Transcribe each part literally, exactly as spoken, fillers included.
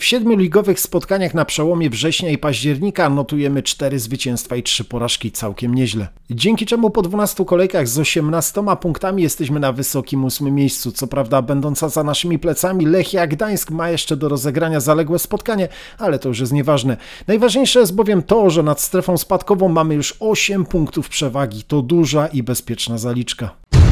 W siedmiu ligowych spotkaniach na przełomie września i października notujemy cztery zwycięstwa i trzy porażki, całkiem nieźle. Dzięki czemu po dwunastu kolejkach z osiemnastoma punktami jesteśmy na wysokim ósmym miejscu. Co prawda będąca za naszymi plecami Lechia Gdańsk ma jeszcze do rozegrania zaległe spotkanie, ale to już jest nieważne. Najważniejsze jest bowiem to, że nad strefą spadkową mamy już osiem punktów przewagi. To duża i bezpieczna zaliczka.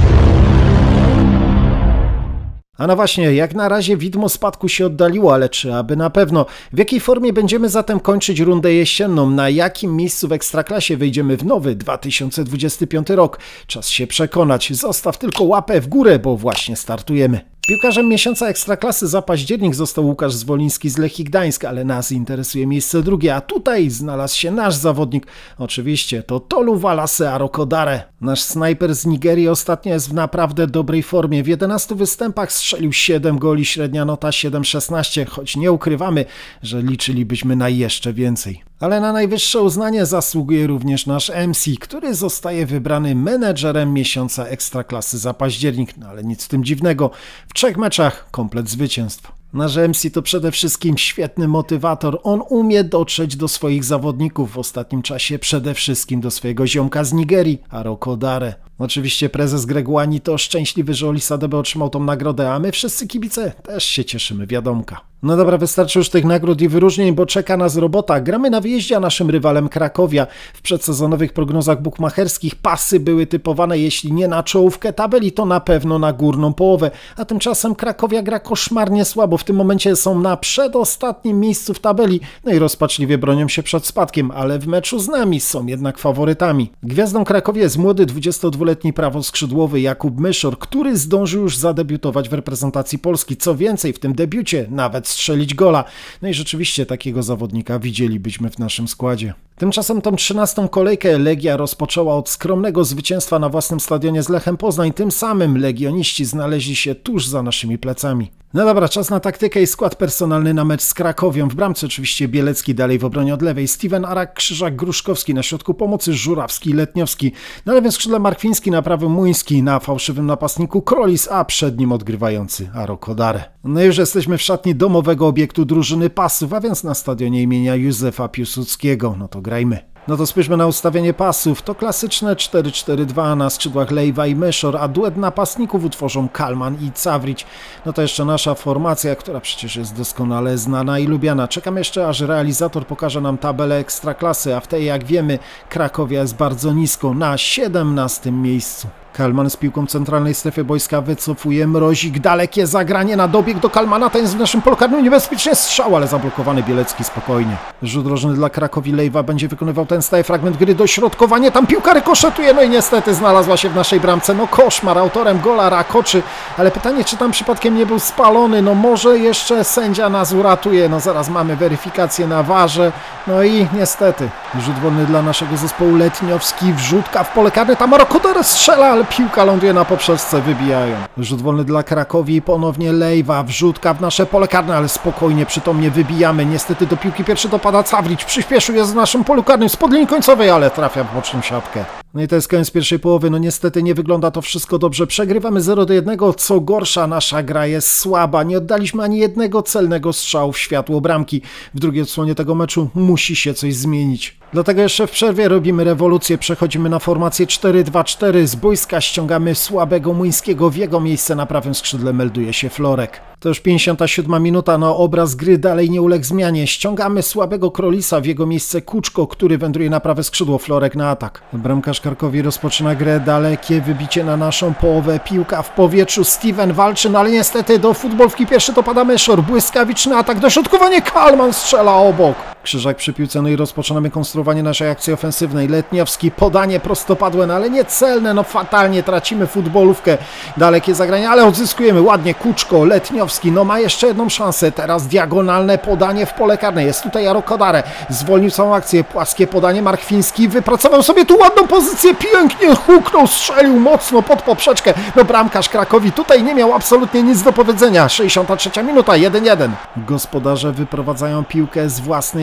A no właśnie, jak na razie widmo spadku się oddaliło, ale czy aby na pewno? W jakiej formie będziemy zatem kończyć rundę jesienną? Na jakim miejscu w Ekstraklasie wejdziemy w nowy dwa tysiące dwudziesty piąty rok? Czas się przekonać. Zostaw tylko łapę w górę, bo właśnie startujemy. Piłkarzem miesiąca Ekstraklasy za październik został Łukasz Zwoliński z Lechii Gdańsk, ale nas interesuje miejsce drugie, a tutaj znalazł się nasz zawodnik. Oczywiście to Tolu Walase Arokodare. Nasz snajper z Nigerii ostatnio jest w naprawdę dobrej formie. W jedenastu występach strzelił siedem goli, średnia nota siedem szesnaście, choć nie ukrywamy, że liczylibyśmy na jeszcze więcej. Ale na najwyższe uznanie zasługuje również nasz M C, który zostaje wybrany menedżerem miesiąca Ekstraklasy za październik. No ale nic w tym dziwnego. W trzech meczach komplet zwycięstw. Nasz M C to przede wszystkim świetny motywator. On umie dotrzeć do swoich zawodników, w ostatnim czasie przede wszystkim do swojego ziomka z Nigerii, Arokodare. Oczywiście prezes Greguani to szczęśliwy, że Olisadebe otrzymał tą nagrodę, a my wszyscy kibice też się cieszymy, wiadomka. No dobra, wystarczy już tych nagród i wyróżnień, bo czeka nas robota. Gramy na wyjeździe, a naszym rywalem Krakowia. W przedsezonowych prognozach bukmacherskich pasy były typowane, jeśli nie na czołówkę tabeli, to na pewno na górną połowę. A tymczasem Krakowia gra koszmarnie słabo. W tym momencie są na przedostatnim miejscu w tabeli, no i rozpaczliwie bronią się przed spadkiem, ale w meczu z nami są jednak faworytami. Gwiazdą Krakowia jest młody dwudziestodwuletni prawoskrzydłowy Jakub Myszor, który zdążył już zadebiutować w reprezentacji Polski. Co więcej, w tym debiucie nawet strzelić gola. No i rzeczywiście takiego zawodnika widzielibyśmy w naszym składzie. Tymczasem tą trzynastą kolejkę Legia rozpoczęła od skromnego zwycięstwa na własnym stadionie z Lechem Poznań. Tym samym legioniści znaleźli się tuż za naszymi plecami. No dobra, czas na taktykę i skład personalny na mecz z Krakowią. W bramce oczywiście Bielecki, dalej w obronie od lewej Steven Arak, Krzyżak, Gruszkowski, na środku pomocy Żurawski, Letniowski, na lewym skrzydle Markwiński, na prawym Muński, na fałszywym napastniku Krolis, a przed nim odgrywający Arokodare. No i już jesteśmy w szatni domowego obiektu drużyny pasów, a więc na stadionie imienia Józefa Piłsudskiego. No to grajmy. No to spójrzmy na ustawienie pasów. To klasyczne cztery cztery dwa, na skrzydłach Lejwa i Myszor, a duet napastników utworzą Kalman i Cawrić. No to jeszcze nasza formacja, która przecież jest doskonale znana i lubiana. Czekam jeszcze, aż realizator pokaże nam tabelę Ekstraklasy, a w tej, jak wiemy, Krakowia jest bardzo nisko, na siedemnastym miejscu. Kalman z piłką w centralnej strefie boiska wycofuje, Mrozik, dalekie zagranie na dobieg do Kalmana, ten jest w naszym polu karnym, niebezpiecznie strzał, ale zablokowany Bielecki spokojnie. Rzut rożny dla Krakowi, Lejwa będzie wykonywał ten stały fragment gry, dośrodkowanie, tam piłka rykoszetuje, no i niestety znalazła się w naszej bramce, no koszmar, autorem gola Rakoczy, ale pytanie, czy tam przypadkiem nie był spalony, no może jeszcze sędzia nas uratuje, no zaraz mamy weryfikację na warze, no i niestety, rzut wolny dla naszego zespołu, Letniowski, wrzutka w pole karne, tam Arokodare strzela, ale piłka ląduje na poprzeczce, wybijają. Rzut wolny dla Krakowi, ponownie Lejwa, wrzutka w nasze pole karne, ale spokojnie, przytomnie wybijamy. Niestety do piłki pierwszy dopada Cawrić, przyspieszył, jest w naszym polu karnym, spod linii końcowej, ale trafia w boczną siatkę. No i to jest koniec pierwszej połowy, no niestety nie wygląda to wszystko dobrze. Przegrywamy zero do jednego, co gorsza, nasza gra jest słaba. Nie oddaliśmy ani jednego celnego strzału w światło bramki. W drugiej odsłonie tego meczu musi się coś zmienić. Dlatego jeszcze w przerwie robimy rewolucję, przechodzimy na formację cztery dwa cztery. Z boiska ściągamy słabego Muńskiego, w jego miejsce na prawym skrzydle melduje się Florek. To już pięćdziesiąta siódma minuta, no obraz gry dalej nie uległ zmianie. Ściągamy słabego Krolisa, w jego miejsce Kuczko, który wędruje na prawe skrzydło, Florek na atak. Bramkarz Krakowi rozpoczyna grę, dalekie wybicie na naszą połowę, piłka w powietrzu, Steven walczy, no ale niestety do futbolówki pierwszy dopada Myszor, błyskawiczny atak, dośrodkowanie, Kalman strzela obok. Krzyżak przy piłce, no i rozpoczynamy konstruowanie naszej akcji ofensywnej. Letniowski, podanie prostopadłe, no ale niecelne, no fatalnie tracimy futbolówkę. Dalekie zagranie, ale odzyskujemy ładnie, Kuczko, Letniowski, no ma jeszcze jedną szansę, teraz diagonalne podanie w pole karne, jest tutaj Arokodare, zwolnił całą akcję, płaskie podanie, Markwiński wypracował sobie tu ładną pozycję, pięknie huknął, strzelił mocno pod poprzeczkę, no bramkarz Krakowi tutaj nie miał absolutnie nic do powiedzenia. Sześćdziesiąta trzecia minuta, jeden jeden. Gospodarze wyprowadzają piłkę z własnej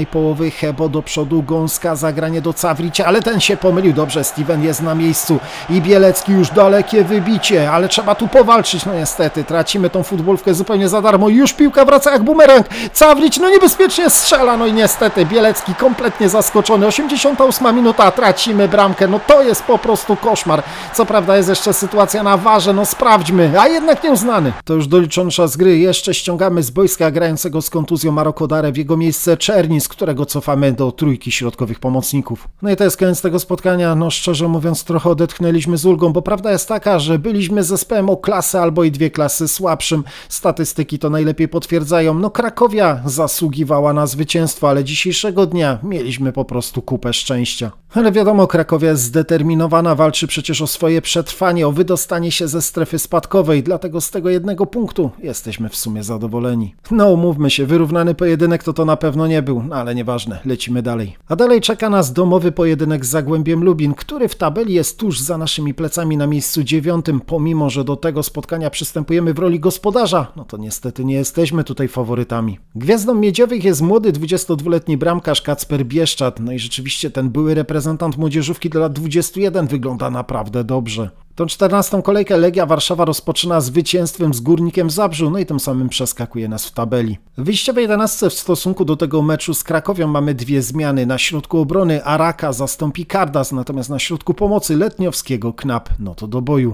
połowy. Hebo do przodu, Gąska, zagranie do Cawricia, ale ten się pomylił. Dobrze, Steven jest na miejscu i Bielecki już dalekie wybicie, ale trzeba tu powalczyć. No niestety, tracimy tą futbolówkę zupełnie za darmo. Już piłka wraca jak bumerang. Cawrić, no niebezpiecznie strzela, no i niestety Bielecki kompletnie zaskoczony. osiemdziesiąta ósma minuta, tracimy bramkę. No to jest po prostu koszmar. Co prawda jest jeszcze sytuacja na warze, no sprawdźmy, a jednak nieuznany. To już doliczony czas gry. Jeszcze ściągamy z boiska grającego z kontuzją Marokodare, w jego miejsce Czerni, z którego cofamy do trójki środkowych pomocników. No i to jest koniec tego spotkania. No szczerze mówiąc, trochę odetchnęliśmy z ulgą, bo prawda jest taka, że byliśmy zespołem o klasę albo i dwie klasy słabszym. Statystyki to najlepiej potwierdzają. No Krakowia zasługiwała na zwycięstwo, ale dzisiejszego dnia mieliśmy po prostu kupę szczęścia. Ale wiadomo, Krakowia jest zdeterminowana, walczy przecież o swoje przetrwanie, o wydostanie się ze strefy spadkowej, dlatego z tego jednego punktu jesteśmy w sumie zadowoleni. No umówmy się, wyrównany pojedynek to to na pewno nie był, no ale nieważne, lecimy dalej. A dalej czeka nas domowy pojedynek z Zagłębiem Lubin, który w tabeli jest tuż za naszymi plecami na miejscu dziewiątym, pomimo że do tego spotkania przystępujemy w roli gospodarza, no to niestety nie jesteśmy tutaj faworytami. Gwiazdą miedziowych jest młody dwudziestodwuletni bramkarz Kacper Bieszczad, no i rzeczywiście ten były reprezentant młodzieżówki do lat dwudziestu jeden wygląda naprawdę dobrze. Tą czternastą kolejkę Legia Warszawa rozpoczyna zwycięstwem z Górnikiem Zabrzu, no i tym samym przeskakuje nas w tabeli. W wyjściowej jedenastce w stosunku do tego meczu z Krakowią mamy dwie zmiany. Na środku obrony Araka zastąpi Kardas, natomiast na środku pomocy Letniowskiego Knap, no to do boju.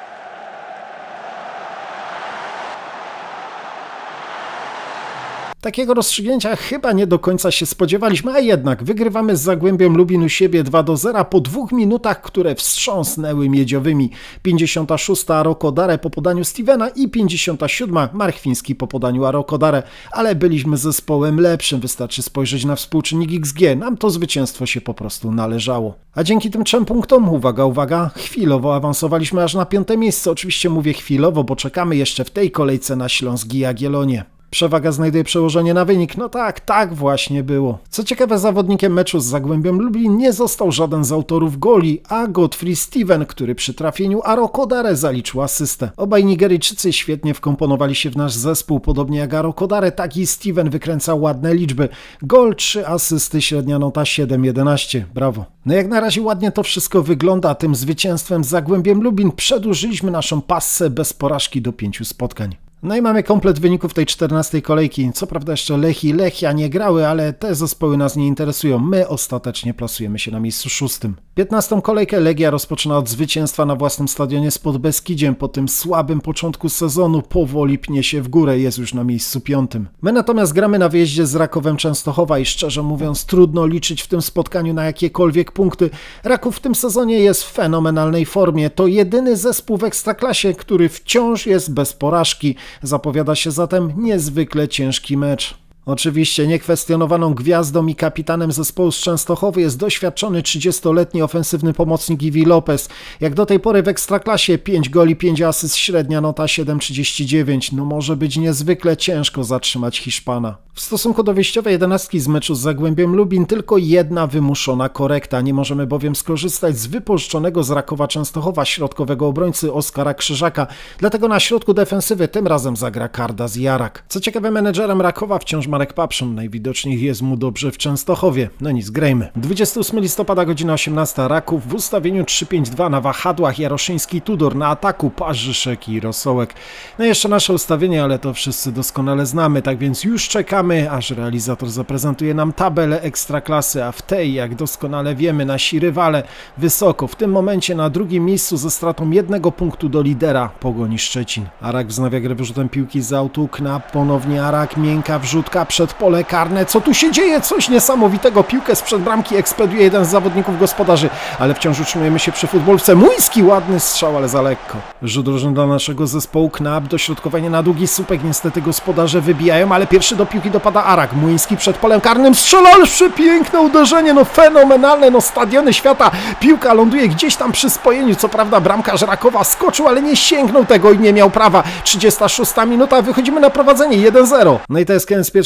Takiego rozstrzygnięcia chyba nie do końca się spodziewaliśmy, a jednak wygrywamy z Zagłębiem Lubin u siebie dwa do zera po dwóch minutach, które wstrząsnęły miedziowymi. pięćdziesiąta szósta Arokodare po podaniu Stevena i pięćdziesiąta siódma Marchwiński po podaniu Arokodare, ale byliśmy zespołem lepszym, wystarczy spojrzeć na współczynnik X G, nam to zwycięstwo się po prostu należało. A dzięki tym trzem punktom, uwaga, uwaga, chwilowo awansowaliśmy aż na piąte miejsce, oczywiście mówię chwilowo, bo czekamy jeszcze w tej kolejce na Śląsk i Jagiellonię. Przewaga znajduje przełożenie na wynik. No tak, tak właśnie było. Co ciekawe, zawodnikiem meczu z Zagłębiem Lublin nie został żaden z autorów goli, a Godfrey Steven, który przy trafieniu Arokodare zaliczył asystę. Obaj Nigeryjczycy świetnie wkomponowali się w nasz zespół, podobnie jak Arokodare, tak i Steven wykręcał ładne liczby. Gol, trzy asysty, średnia nota siedem jedenaście. Brawo. No jak na razie ładnie to wszystko wygląda, tym zwycięstwem z Zagłębiem Lubin przedłużyliśmy naszą passę bez porażki do pięciu spotkań. No i mamy komplet wyników tej czternastej kolejki. Co prawda jeszcze Lech i Lechia nie grały, ale te zespoły nas nie interesują. My ostatecznie plasujemy się na miejscu szóstym. piętnastą kolejkę Legia rozpoczyna od zwycięstwa na własnym stadionie z Podbeskidziem. Po tym słabym początku sezonu powoli pnie się w górę, jest już na miejscu piątym. My natomiast gramy na wyjeździe z Rakowem Częstochowa i szczerze mówiąc trudno liczyć w tym spotkaniu na jakiekolwiek punkty. Raków w tym sezonie jest w fenomenalnej formie. To jedyny zespół w Ekstraklasie, który wciąż jest bez porażki. Zapowiada się zatem niezwykle ciężki mecz. Oczywiście niekwestionowaną gwiazdą i kapitanem zespołu z Częstochowy jest doświadczony trzydziestoletni ofensywny pomocnik Iwi Lopez. Jak do tej pory w Ekstraklasie pięć goli, pięć asyst, średnia nota siedem trzydzieści dziewięć. No może być niezwykle ciężko zatrzymać Hiszpana. W stosunku do wyjściowej jedenastki z meczu z Zagłębiem Lubin tylko jedna wymuszona korekta. Nie możemy bowiem skorzystać z wypożyczonego z Rakowa Częstochowa środkowego obrońcy Oskara Krzyżaka. Dlatego na środku defensywy tym razem zagra Kardas i Arak. Co ciekawe, menedżerem Rakowa wciąż Marek Papszyn, najwidoczniej jest mu dobrze w Częstochowie. No nic, grejmy. dwudziestego ósmego listopada, godzina osiemnasta. Raków w ustawieniu trzy pięć dwa na wahadłach, Jaroszyński, Tudor na ataku, Parzyszek i Rosołek. No i jeszcze nasze ustawienie, ale to wszyscy doskonale znamy, tak więc już czekamy, aż realizator zaprezentuje nam tabelę Ekstraklasy, a w tej, jak doskonale wiemy, nasi rywale wysoko, w tym momencie na drugim miejscu ze stratą jednego punktu do lidera Pogoni Szczecin. Arak wznawia grę wyrzutem piłki z autu, Knap, ponownie Arak, miękka wrzutka przed pole karne. Co tu się dzieje? Coś niesamowitego. Piłkę sprzed bramki ekspeduje jeden z zawodników gospodarzy, ale wciąż utrzymujemy się przy futbolce. Młyński, ładny strzał, ale za lekko. Rzut drużyny dla naszego zespołu. Knap, dośrodkowanie na długi słupek. Niestety gospodarze wybijają, ale pierwszy do piłki dopada Arak. Młyński przed polem karnym strzela, ale przepiękne uderzenie, no fenomenalne, no stadiony świata. Piłka ląduje gdzieś tam przy spojeniu. Co prawda bramkarz Rakowa skoczył, ale nie sięgnął tego i nie miał prawa. trzydziesta szósta minuta, wychodzimy na prowadzenie jeden zero. No i to jest koniec pierwszej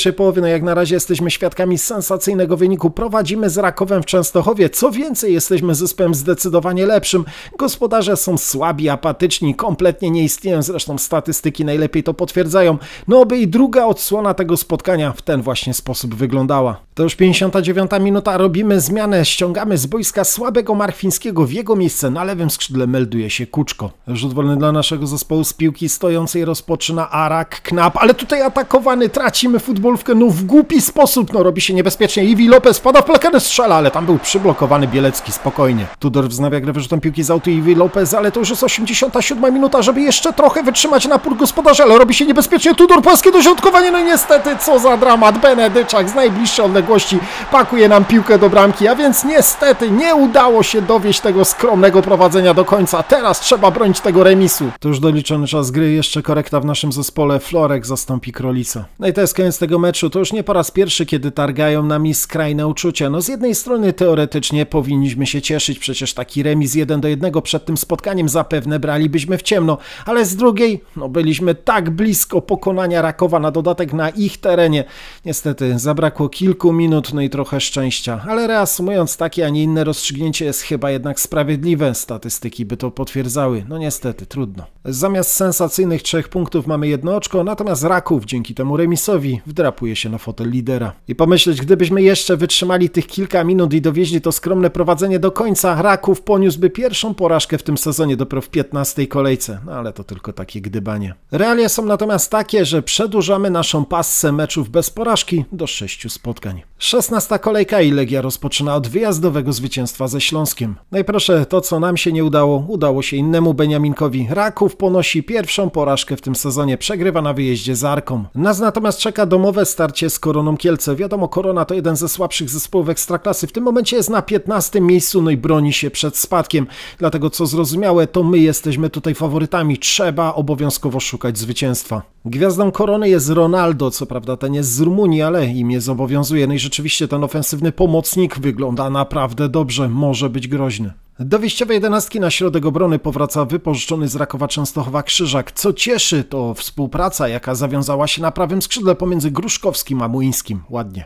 pierwszej połowy, no jak na razie jesteśmy świadkami sensacyjnego wyniku. Prowadzimy z Rakowem w Częstochowie. Co więcej, jesteśmy zespołem zdecydowanie lepszym. Gospodarze są słabi, apatyczni, kompletnie nie istnieją. Zresztą statystyki najlepiej to potwierdzają. No by i druga odsłona tego spotkania w ten właśnie sposób wyglądała. To już pięćdziesiąta dziewiąta minuta. Robimy zmianę. Ściągamy z boiska słabego Marchwińskiego. W jego miejsce na lewym skrzydle melduje się Kuczko. Rzut wolny dla naszego zespołu. Z piłki stojącej rozpoczyna Arak Knap, ale tutaj atakowany, tracimy futbolówkę, no w głupi sposób, no robi się niebezpiecznie. Iwi Lopez pada w plakarę, strzela, ale tam był przyblokowany Bielecki, spokojnie. Tudor wznawia grę wyrzutem piłki z autu Iwi Lopez, ale to już jest osiemdziesiąta siódma minuta, żeby jeszcze trochę wytrzymać napór gospodarza, ale robi się niebezpiecznie. Tudor, płaskie dośrodkowanie, no i niestety, co za dramat. Benedyczak z najbliższej odległości pakuje nam piłkę do bramki, a więc niestety nie udało się dowieść tego skromnego prowadzenia do końca. Teraz trzeba bronić tego remisu. To już doliczony czas gry, jeszcze korekta w naszym zespole. Florek zastąpi Krolica. No i to jest koniec tego meczu. To już nie po raz pierwszy, kiedy targają nami skrajne uczucia. No z jednej strony teoretycznie powinniśmy się cieszyć, przecież taki remis jeden do jednego przed tym spotkaniem zapewne bralibyśmy w ciemno, ale z drugiej, no byliśmy tak blisko pokonania Rakowa, na dodatek na ich terenie. Niestety zabrakło kilku minut, no i trochę szczęścia, ale reasumując, takie, a nie inne rozstrzygnięcie jest chyba jednak sprawiedliwe. Statystyki by to potwierdzały. No niestety, trudno. Zamiast sensacyjnych trzech punktów mamy jedno oczko, natomiast Raków dzięki temu remisowi wdrapuje się na fotel lidera. I pomyśleć, gdybyśmy jeszcze wytrzymali tych kilka minut i dowieźli to skromne prowadzenie do końca, Raków poniósłby pierwszą porażkę w tym sezonie dopiero w piętnastej kolejce. No ale to tylko takie gdybanie. Realia są natomiast takie, że przedłużamy naszą passę meczów bez porażki do sześciu spotkań. szesnasta kolejka i Legia rozpoczyna od wyjazdowego zwycięstwa ze Śląskiem. No i proszę, to co nam się nie udało, udało się innemu Beniaminkowi. Raków ponosi pierwszą porażkę w tym sezonie, przegrywa na wyjeździe z Arką. Nas natomiast czeka domowe starcie z Koroną Kielce. Wiadomo, Korona to jeden ze słabszych zespołów Ekstraklasy. W tym momencie jest na piętnastym miejscu, no i broni się przed spadkiem. Dlatego co zrozumiałe, to my jesteśmy tutaj faworytami. Trzeba obowiązkowo szukać zwycięstwa. Gwiazdą Korony jest Ronaldo, co prawda ten jest z Rumunii, ale imię zobowiązuje. No i rzeczywiście ten ofensywny pomocnik wygląda naprawdę dobrze, może być groźny. Do wyjściowej jedenastki na środek obrony powraca wypożyczony z Rakowa Częstochowa Krzyżak. Co cieszy, to współpraca, jaka zawiązała się na prawym skrzydle pomiędzy Gruszkowskim a Młyńskim. Ładnie.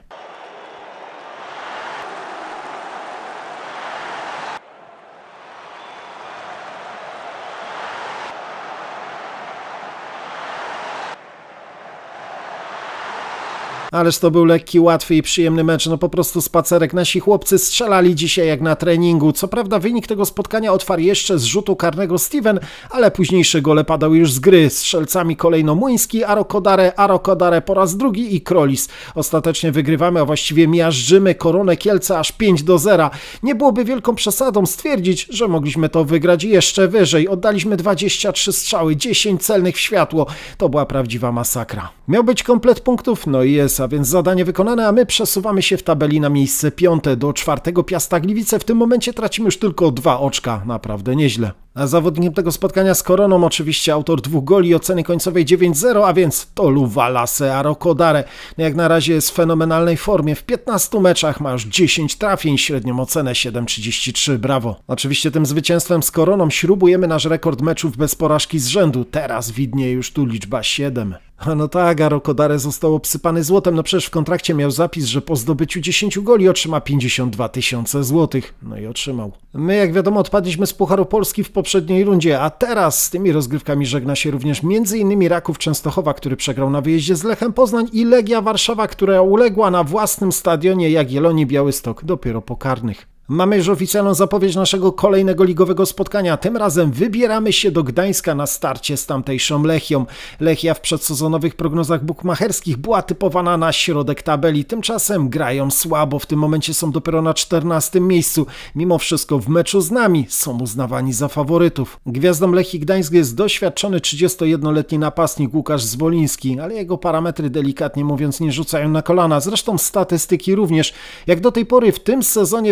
Ależ to był lekki, łatwy i przyjemny mecz, no po prostu spacerek. Nasi chłopcy strzelali dzisiaj jak na treningu. Co prawda wynik tego spotkania otwarł jeszcze z rzutu karnego Steven, ale późniejsze gole padały już z gry. Strzelcami kolejno Młyński, Arokodare, Arokodare po raz drugi i Krolis. Ostatecznie wygrywamy, a właściwie miażdżymy Koronę Kielce aż pięć do zera. Nie byłoby wielką przesadą stwierdzić, że mogliśmy to wygrać jeszcze wyżej. Oddaliśmy dwadzieścia trzy strzały, dziesięć celnych w światło. To była prawdziwa masakra. Miał być komplet punktów, no i jest, a więc zadanie wykonane, a my przesuwamy się w tabeli na miejsce piąte. Do czwartego Piasta Gliwice. W tym momencie tracimy już tylko dwa oczka. Naprawdę nieźle. A zawodnikiem tego spotkania z Koroną oczywiście autor dwóch goli i oceny końcowej dziewięć zero, a więc Tolu Walase Arokodare. No jak na razie jest w fenomenalnej formie. W piętnastu meczach ma już dziesięć trafień, średnią ocenę siedem trzydzieści trzy. Brawo. Oczywiście tym zwycięstwem z Koroną śrubujemy nasz rekord meczów bez porażki z rzędu. Teraz widnieje już tu liczba siedem. A no tak, Arokodare został obsypany złotem. No przecież w kontrakcie miał zapis, że po zdobyciu dziesięciu goli otrzyma pięćdziesiąt dwa tysiące złotych. No i otrzymał. My, jak wiadomo, odpadliśmy z Pucharu Polski w poprzedniej rundzie, a teraz z tymi rozgrywkami żegna się również między innymi Raków Częstochowa, który przegrał na wyjeździe z Lechem Poznań, i Legia Warszawa, która uległa na własnym stadionie Jagiellonii Białystok dopiero po karnych. Mamy już oficjalną zapowiedź naszego kolejnego ligowego spotkania. Tym razem wybieramy się do Gdańska na starcie z tamtejszą Lechią. Lechia w przedsezonowych prognozach bukmacherskich była typowana na środek tabeli. Tymczasem grają słabo. W tym momencie są dopiero na czternastym miejscu. Mimo wszystko w meczu z nami są uznawani za faworytów. Gwiazdą Lechii Gdańsk jest doświadczony trzydziestojednoletni napastnik Łukasz Zwoliński, ale jego parametry delikatnie mówiąc nie rzucają na kolana. Zresztą statystyki również. Jak do tej pory w tym sezonie w Ekstraklasie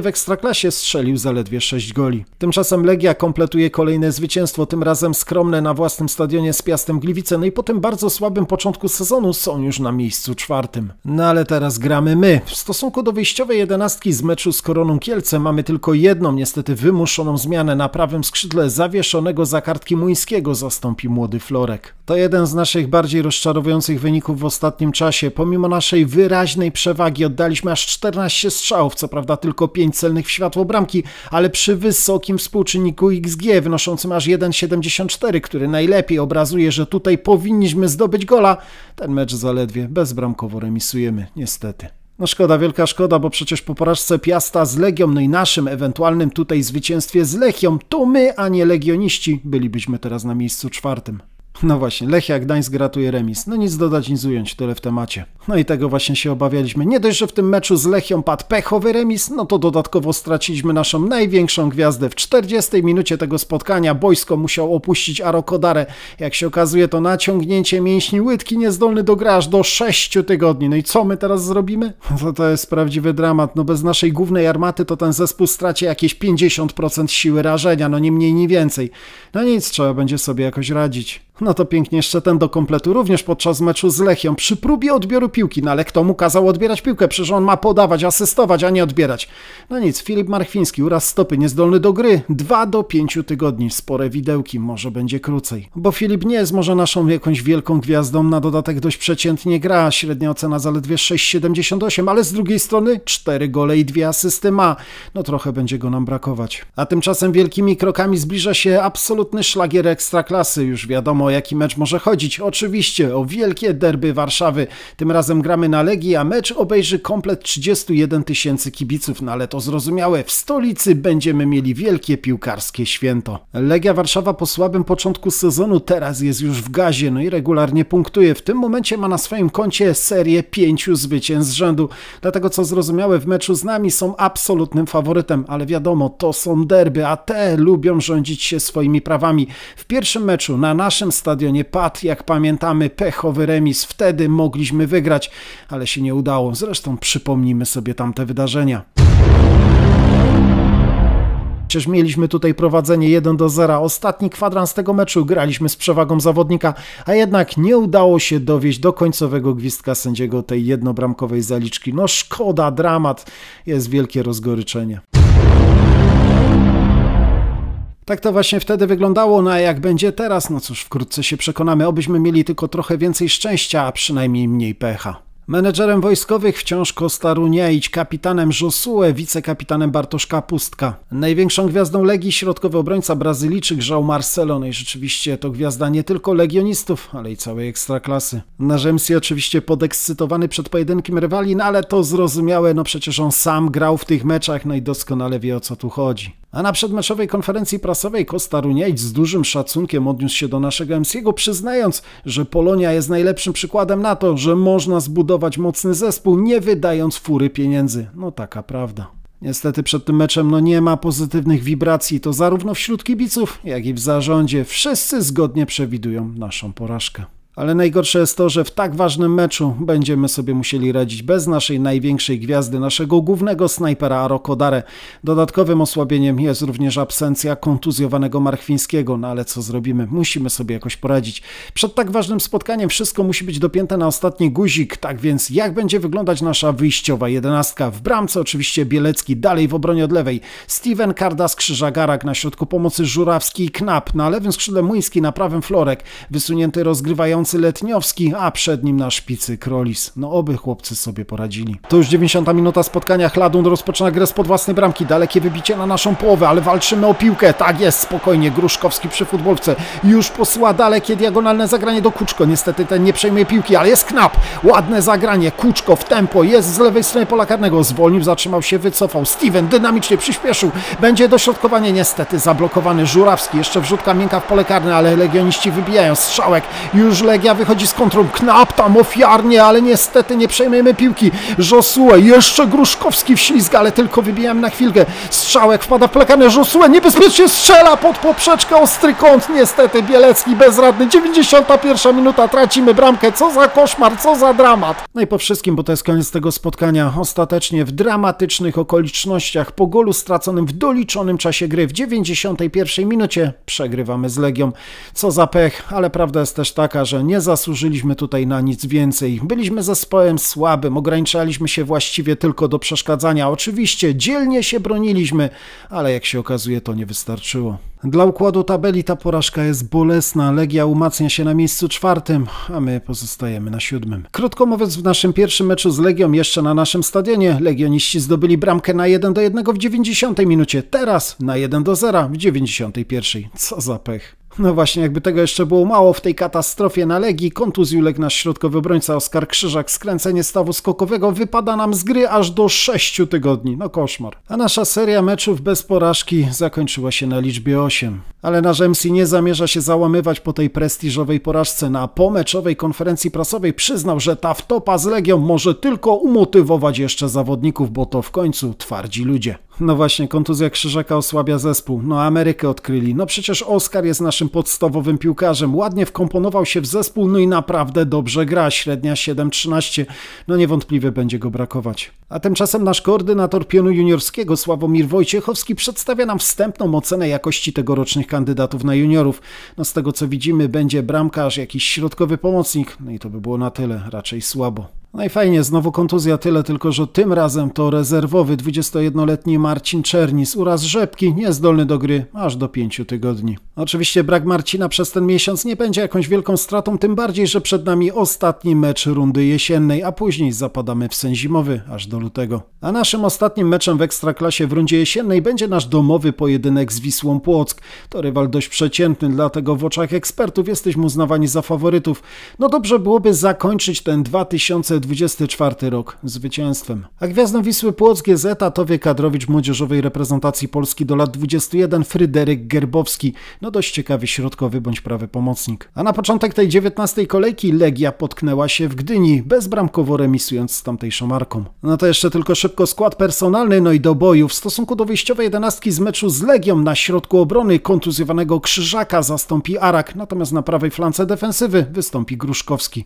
Ekstraklasie strzelił zaledwie sześć goli. Tymczasem Legia kompletuje kolejne zwycięstwo, tym razem skromne na własnym stadionie z Piastem Gliwice, no i po tym bardzo słabym początku sezonu są już na miejscu czwartym. No ale teraz gramy my. W stosunku do wyjściowej jedenastki z meczu z Koroną Kielce mamy tylko jedną, niestety wymuszoną zmianę. Na prawym skrzydle zawieszonego za kartki Muńskiego zastąpi młody Florek. To jeden z naszych bardziej rozczarowujących wyników w ostatnim czasie. Pomimo naszej wyraźnej przewagi oddaliśmy aż czternaście strzałów, co prawda tylko pięć celnych w światło bramki, ale przy wysokim współczynniku X G wynoszącym aż jeden przecinek siedemdziesiąt cztery, który najlepiej obrazuje, że tutaj powinniśmy zdobyć gola, ten mecz zaledwie bezbramkowo remisujemy, niestety. No szkoda, wielka szkoda, bo przecież po porażce Piasta z Legią, no i naszym ewentualnym tutaj zwycięstwie z Lechią, to my, a nie legioniści, bylibyśmy teraz na miejscu czwartym. No właśnie, Lechia Gdańsk ratuje remis. No nic dodać, nic ująć, tyle w temacie. No i tego właśnie się obawialiśmy. Nie dość, że w tym meczu z Lechią padł pechowy remis, no to dodatkowo straciliśmy naszą największą gwiazdę. W czterdziestej minucie tego spotkania Boysko musiał opuścić Arokodarę. Jak się okazuje, to naciągnięcie mięśni łydki niezdolny do gry aż do sześciu tygodni. No i co my teraz zrobimy? To, to jest prawdziwy dramat. No bez naszej głównej armaty to ten zespół straci jakieś pięćdziesiąt procent siły rażenia, no nie mniej, nie więcej. No nic, trzeba będzie sobie jakoś radzić. No to pięknie, jeszcze ten do kompletu, również podczas meczu z Lechią, przy próbie odbioru piłki, no ale kto mu kazał odbierać piłkę? Przecież on ma podawać, asystować, a nie odbierać. No nic, Filip Marchwiński, uraz stopy, niezdolny do gry, dwa do pięciu tygodni, spore widełki, może będzie krócej. Bo Filip nie jest może naszą jakąś wielką gwiazdą, na dodatek dość przeciętnie gra, średnia ocena zaledwie sześć przecinek siedemdziesiąt osiem, ale z drugiej strony cztery gole i dwie asysty ma, no trochę będzie go nam brakować. A tymczasem wielkimi krokami zbliża się absolutny szlagier Ekstraklasy, już wiadomo o jaki mecz może chodzić. Oczywiście o wielkie derby Warszawy. Tym razem gramy na Legii, a mecz obejrzy komplet trzydziestu jeden tysięcy kibiców. No ale to zrozumiałe, w stolicy będziemy mieli wielkie piłkarskie święto. Legia Warszawa po słabym początku sezonu teraz jest już w gazie, no i regularnie punktuje. W tym momencie ma na swoim koncie serię pięciu zwycięstw z rzędu. Dlatego co zrozumiałe, w meczu z nami są absolutnym faworytem, ale wiadomo, to są derby, a te lubią rządzić się swoimi prawami. W pierwszym meczu na naszym stadionie padł, jak pamiętamy, pechowy remis. Wtedy mogliśmy wygrać, ale się nie udało. Zresztą przypomnijmy sobie tamte wydarzenia. Przecież mieliśmy tutaj prowadzenie jeden do zera. Ostatni kwadrans tego meczu graliśmy z przewagą zawodnika, a jednak nie udało się dowieść do końcowego gwizdka sędziego tej jednobramkowej zaliczki. No szkoda, dramat. Jest wielkie rozgoryczenie. Tak to właśnie wtedy wyglądało, no a jak będzie teraz, no cóż, wkrótce się przekonamy, obyśmy mieli tylko trochę więcej szczęścia, a przynajmniej mniej pecha. Menedżerem wojskowych wciąż Costa Runiaić, kapitanem Josue, wicekapitanem Bartosz Kapustka. Największą gwiazdą Legii środkowy obrońca Brazylijczyk João Marcelo. No i rzeczywiście to gwiazda nie tylko legionistów, ale i całej ekstraklasy. Narzemski oczywiście podekscytowany przed pojedynkiem rywali, no ale to zrozumiałe, no przecież on sam grał w tych meczach, no i doskonale wie o co tu chodzi. A na przedmeczowej konferencji prasowej Costa Runiaić z dużym szacunkiem odniósł się do naszego M Cego, przyznając, że Polonia jest najlepszym przykładem na to, że można zbudować mocny zespół, nie wydając fury pieniędzy. No taka prawda. Niestety przed tym meczem no nie ma pozytywnych wibracji, to zarówno wśród kibiców, jak i w zarządzie. Wszyscy zgodnie przewidują naszą porażkę. Ale najgorsze jest to, że w tak ważnym meczu będziemy sobie musieli radzić bez naszej największej gwiazdy, naszego głównego snajpera Arokodare. Dodatkowym osłabieniem jest również absencja kontuzjowanego Marchwińskiego, no ale co zrobimy? Musimy sobie jakoś poradzić. Przed tak ważnym spotkaniem wszystko musi być dopięte na ostatni guzik, tak więc jak będzie wyglądać nasza wyjściowa jedenastka? W bramce oczywiście Bielecki, dalej w obronie od lewej Steven Kardas, Krzyżagarak, na środku pomocy Żurawski i Knap, na lewym skrzydle Muński, na prawym Florek, wysunięty rozgrywający Letniowski, a przed nim na szpicy Krolis. No oby chłopcy sobie poradzili. To już dziewięćdziesiąta minuta spotkania. Chladun rozpoczyna grę spod własnej bramki. Dalekie wybicie na naszą połowę, ale walczymy o piłkę. Tak jest, spokojnie. Gruszkowski przy futbolce. Już posyła dalekie diagonalne zagranie do Kuczko. Niestety ten nie przejmuje piłki, ale jest Knap. Ładne zagranie. Kuczko w tempo. Jest z lewej strony pola karnego. Zwolnił, zatrzymał się, wycofał. Steven dynamicznie przyspieszył. Będzie dośrodkowanie. Niestety zablokowany Żurawski. Jeszcze wrzutka miękka w pole karne, ale legioniści wybijają. Strzałek już Legia wychodzi z kontrą. Knap tam ofiarnie, ale niestety nie przejmiemy piłki. Josue, jeszcze Gruszkowski wślizga, ale tylko wybijamy na chwilkę. Strzałek wpada w plekanę. Josue niebezpiecznie strzela pod poprzeczkę, ostry kąt. Niestety Bielecki bezradny. dziewięćdziesiąta pierwsza minuta, tracimy bramkę. Co za koszmar, co za dramat. No i po wszystkim, bo to jest koniec tego spotkania. Ostatecznie w dramatycznych okolicznościach, po golu straconym w doliczonym czasie gry w dziewięćdziesiątej pierwszej minucie przegrywamy z Legią. Co za pech, ale prawda jest też taka, że nie zasłużyliśmy tutaj na nic więcej. Byliśmy zespołem słabym, ograniczaliśmy się właściwie tylko do przeszkadzania. Oczywiście dzielnie się broniliśmy, ale jak się okazuje, to nie wystarczyło. Dla układu tabeli ta porażka jest bolesna. Legia umacnia się na miejscu czwartym, a my pozostajemy na siódmym. Krótko mówiąc, w naszym pierwszym meczu z Legią, jeszcze na naszym stadionie, legioniści zdobyli bramkę na jeden do jednego w dziewięćdziesiątej minucie. Teraz na jeden do zera w dziewięćdziesiątej pierwszej. Co za pech. No właśnie, jakby tego jeszcze było mało, w tej katastrofie na Legii kontuzji uległ nasz środkowy obrońca Oskar Krzyżak. Skręcenie stawu skokowego wypada nam z gry aż do sześciu tygodni. No koszmar. A nasza seria meczów bez porażki zakończyła się na liczbie osiem. Ale nasz M C nie zamierza się załamywać po tej prestiżowej porażce. Na pomeczowej konferencji prasowej przyznał, że ta wtopa z Legią może tylko umotywować jeszcze zawodników, bo to w końcu twardzi ludzie. No właśnie, kontuzja Krzyżaka osłabia zespół. No Amerykę odkryli. No przecież Oskar jest naszym podstawowym piłkarzem. Ładnie wkomponował się w zespół, no i naprawdę dobrze gra. Średnia siedem trzynaście. No niewątpliwie będzie go brakować. A tymczasem nasz koordynator pionu juniorskiego Sławomir Wojciechowski przedstawia nam wstępną ocenę jakości tegorocznych kandydatów na juniorów. No z tego co widzimy, będzie bramkarz, jakiś środkowy pomocnik. No i to by było na tyle, raczej słabo. No i fajnie, znowu kontuzja, tyle tylko, że tym razem to rezerwowy dwudziestojednoletni Marcin Czernis, uraz rzepki, niezdolny do gry aż do pięciu tygodni. Oczywiście brak Marcina przez ten miesiąc nie będzie jakąś wielką stratą, tym bardziej, że przed nami ostatni mecz rundy jesiennej, a później zapadamy w sen zimowy aż do lutego. A naszym ostatnim meczem w Ekstraklasie w rundzie jesiennej będzie nasz domowy pojedynek z Wisłą Płock. To rywal dość przeciętny, dlatego w oczach ekspertów jesteśmy uznawani za faworytów. No dobrze byłoby zakończyć ten dwa tysiące dwudziesty czwarty rok zwycięstwem. A gwiazdą Wisły Płock jest etatowy kadrowicz młodzieżowej reprezentacji Polski do lat dwudziestu jeden Fryderyk Gerbowski. No dość ciekawy środkowy bądź prawy pomocnik. A na początek tej dziewiętnastej kolejki Legia potknęła się w Gdyni, bezbramkowo remisując z tamtejszą marką. No to jeszcze tylko szybko skład personalny, no i do boju. W stosunku do wyjściowej jedenastki z meczu z Legią na środku obrony kontuzjowanego Krzyżaka zastąpi Arak, natomiast na prawej flance defensywy wystąpi Gruszkowski.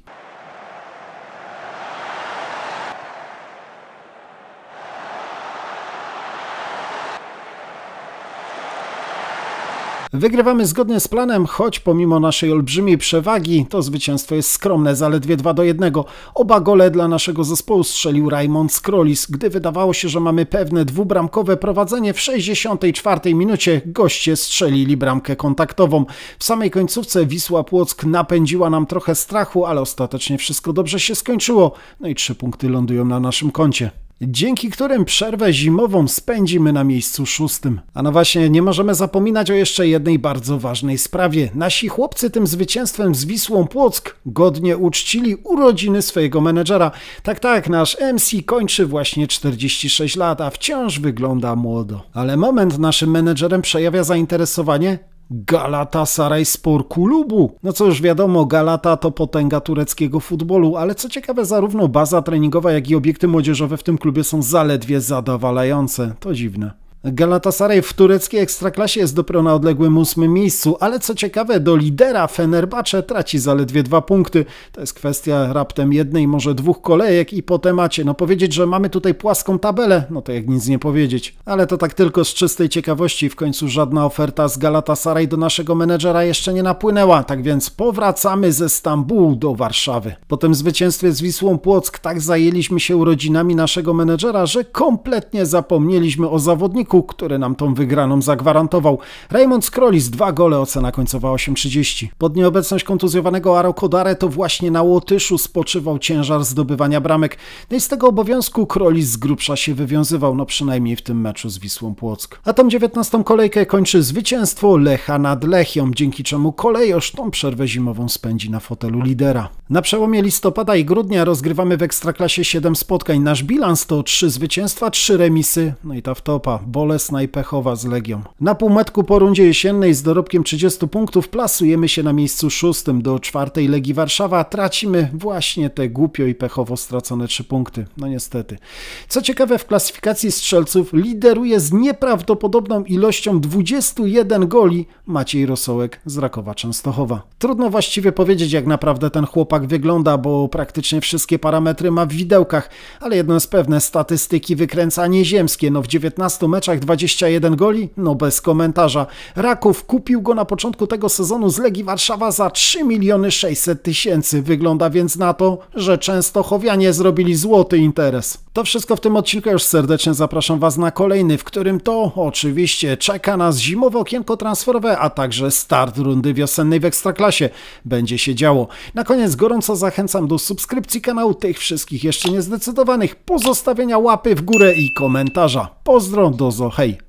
Wygrywamy zgodnie z planem, choć pomimo naszej olbrzymiej przewagi to zwycięstwo jest skromne, zaledwie dwa do jednego. Oba gole dla naszego zespołu strzelił Rajmond Skrolis. Gdy wydawało się, że mamy pewne dwubramkowe prowadzenie, w sześćdziesiątej czwartej minucie goście strzelili bramkę kontaktową. W samej końcówce Wisła Płock napędziła nam trochę strachu, ale ostatecznie wszystko dobrze się skończyło. No i trzy punkty lądują na naszym koncie, dzięki którym przerwę zimową spędzimy na miejscu szóstym. A no właśnie, nie możemy zapominać o jeszcze jednej bardzo ważnej sprawie. Nasi chłopcy tym zwycięstwem z Wisłą Płock godnie uczcili urodziny swojego menedżera. Tak, tak, nasz M C kończy właśnie czterdzieści sześć lat, a wciąż wygląda młodo. Ale moment, naszym menedżerem przejawia zainteresowanie Galatasaray-Spor Kulubu. No co już wiadomo, Galata to potęga tureckiego futbolu, ale co ciekawe, zarówno baza treningowa, jak i obiekty młodzieżowe w tym klubie są zaledwie zadowalające. To dziwne. Galatasaray w tureckiej ekstraklasie jest dopiero na odległym ósmym miejscu, ale co ciekawe, do lidera Fenerbahce traci zaledwie dwa punkty. To jest kwestia raptem jednej, może dwóch kolejek i po temacie. No powiedzieć, że mamy tutaj płaską tabelę, no to jak nic nie powiedzieć. Ale to tak tylko z czystej ciekawości, w końcu żadna oferta z Galatasaray do naszego menedżera jeszcze nie napłynęła, tak więc powracamy ze Stambułu do Warszawy. Po tym zwycięstwie z Wisłą Płock tak zajęliśmy się urodzinami naszego menedżera, że kompletnie zapomnieliśmy o zawodniku, który nam tą wygraną zagwarantował. Rajmond Skrolis, dwa gole, ocena końcowa osiem trzydzieści. Pod nieobecność kontuzjowanego Aro Kodare to właśnie na Łotyszu spoczywał ciężar zdobywania bramek. No i z tego obowiązku Krolis z grubsza się wywiązywał, no przynajmniej w tym meczu z Wisłą Płock. A tą dziewiętnastą kolejkę kończy zwycięstwo Lecha nad Lechią, dzięki czemu kolejorz tą przerwę zimową spędzi na fotelu lidera. Na przełomie listopada i grudnia rozgrywamy w Ekstraklasie siedem spotkań. Nasz bilans to trzy zwycięstwa, trzy remisy, no i ta wtopa. bolesna i pechowa z Legią. Na półmetku po rundzie jesiennej z dorobkiem trzydziestu punktów plasujemy się na miejscu szóstym. Do czwartej Legii Warszawa tracimy właśnie te głupio i pechowo stracone trzy punkty. No niestety. Co ciekawe, w klasyfikacji strzelców lideruje z nieprawdopodobną ilością dwudziestu jeden goli Maciej Rosołek z Rakowa Częstochowa. Trudno właściwie powiedzieć, jak naprawdę ten chłopak wygląda, bo praktycznie wszystkie parametry ma w widełkach, ale jedno jest pewne, statystyki wykręca nieziemskie. No w dziewiętnastu meczach dwadzieścia jeden goli? No bez komentarza. Raków kupił go na początku tego sezonu z Legii Warszawa za trzy miliony sześćset tysięcy. Wygląda więc na to, że Częstochowianie zrobili złoty interes. To wszystko w tym odcinku, już serdecznie zapraszam Was na kolejny, w którym to oczywiście czeka nas zimowe okienko transferowe, a także start rundy wiosennej w Ekstraklasie. Będzie się działo. Na koniec gorąco zachęcam do subskrypcji kanału tych wszystkich jeszcze niezdecydowanych, pozostawienia łapy w górę i komentarza. Pozdro, dozo, hej!